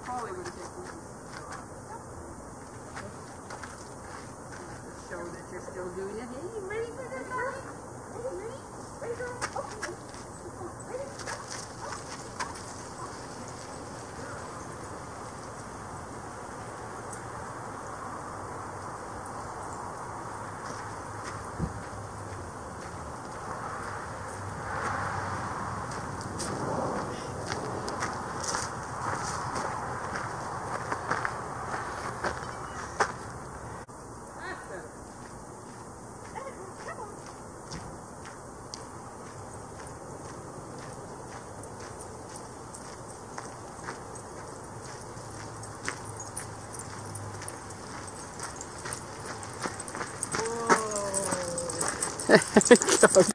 Holly would take one. Show that you're still doing it. Hey, you ready for this, Holly? Ready? Ready, girl? Okay. Ready? There you go.